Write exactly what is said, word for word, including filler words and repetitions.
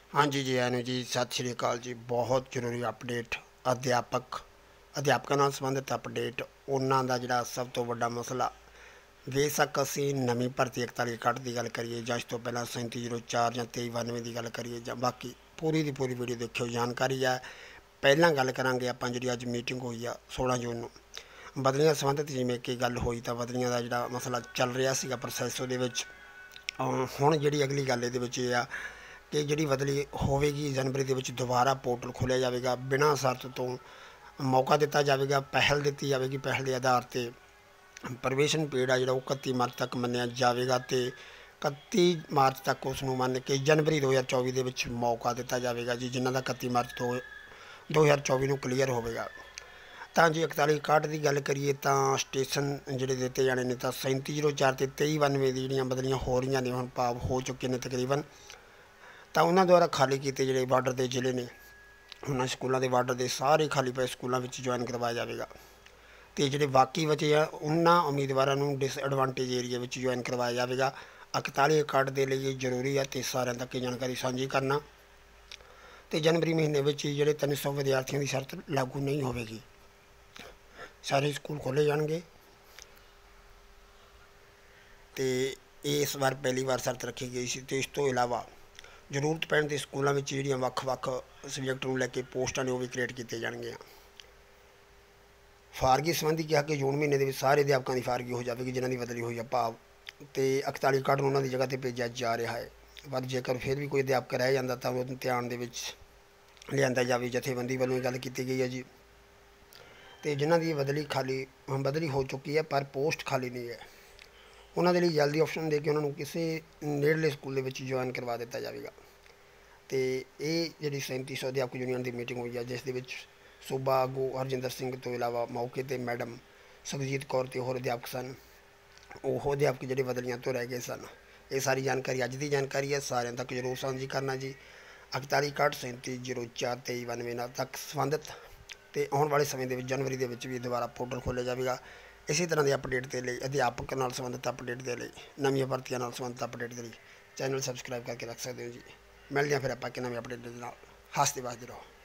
हाँ जी जी आनू जी सत श्री अकाल जी। बहुत जरूरी अपडेट अध्यापक अध्यापकों नाल संबंधित अपडेट। उन्हों का जोड़ा सब तो बड़ा मसला बेशक असी नवी भर्ती इकताली इकहठ की गल करिए या इस तो पहला सैंती जीरो चार या तेई बानवे की गल करिए या बाकी पूरी की पूरी वीडियो देखियो, जानकारी है। पहला गल करा आप जी अज मीटिंग हुई आ सोलह जून को बदलियां संबंधित जिमें कि गल हुई तो बदलियां का जोड़ा मसला चल रहा है प्रोसैस वो जी अगली गल ये आ कि जी बदली होगी जनवरी के दोबारा पोर्टल खोलिया जाएगा बिना शर्त तो मौका दिता जाएगा, पहल दी जाएगी। पहल के आधार पर प्रवेशन पीरियड आ जो इकत्ती मार्च तक मनिया जाएगा तो इकत्ती मार्च तक उसनों मन के जनवरी दो हज़ार चौबी के मौका दिता जाएगा जी, जिन्हों का इकत्ती मार्च तो दो हज़ार चौबी में क्लीयर होगा। तो जी इकताली इकहठ की गल करिए तो स्टेशन जोड़े दिते जाने ने तो सैंती जीरो चार तो तेई बानवे की जी बदलियां हो रही ने, हम भाव हो चुके हैं तकरीबन। तो उन्होंने द्वारा खाली किए जोड़े बार्डर के जिले ने उन्होंने स्कूलों के बार्डर के सारे खाली पे स्कूलों में ज्वाइन करवाया जाएगा। तो जोड़े बाकी बचे आ उन्होंने उम्मीदवारों को डिसएडवांटेज एरिया में ज्वाइन करवाया जाएगा। इकताली इकहठ के लिए जरूरी है तो सारे तक जानकारी साझी करना। तो जनवरी महीने में जोड़े तीन सौ विद्यार्थियों की शर्त लागू नहीं होगी, सारे स्कूल खोले जाएंगे। तो इस बार पहली बार शर्त रखी गई सी। तो इस तो इलावा जरूरत पैण के स्कूलों में जी वक्-वक् सबजैक्ट को लैके पोस्टां ने वो भी क्रिएट किए जाएंगे। फारगी संबंधी कहा कि जून महीने के सारे अध्यापकों की फारगी हो जाएगी जिन्हों की बदली हुई है भाव तो इकताली इकहठ उन्होंने जगह पर भेजा जा रहा है। पर जेकर फिर भी कोई अध्यापक रह जाता तो वो ध्यान लिया जाए। जथेबंदी वालों गल की गई है जी। तो जिन्हों की बदली खाली बदली हो चुकी है पर पोस्ट खाली नहीं है, उन्होंने लिए जल्दी ऑप्शन दे के उन्होंने किसी नेड़ले स्कूल ज्वाइन करवा दिता जाएगा। तो ये जी सैंती सौ अध्यापक यूनियन की मीटिंग हुई है जिस सूबा आगू हरजिंदर सिंह तो इलावा मौके पर मैडम सुखजीत कौर तो होर अध्यापक सन, वो अध्यापक जोड़े बदलियां तो रह गए सन। ये सारी जानकारी अज की जानकारी है, सारे तक जरूर साझी करना जी। इकताली इकहठ सैंती जीरो चार तेई बानवे तक संबंधित तो आने वाले समय जनवरी के भी दोबारा पोर्टल खोलिया जाएगा। इसी तरह के अपडेट के लिए अध्यापक नाल संबंधित अपडेट के लिए नवी भर्तियों नाल संबंधित अपडेट के लिए चैनल सबसक्राइब करके रख सकते हो जी। मिलते हैं फिर आप नवे अपडेट के नाल। हंसते वसदे रहो।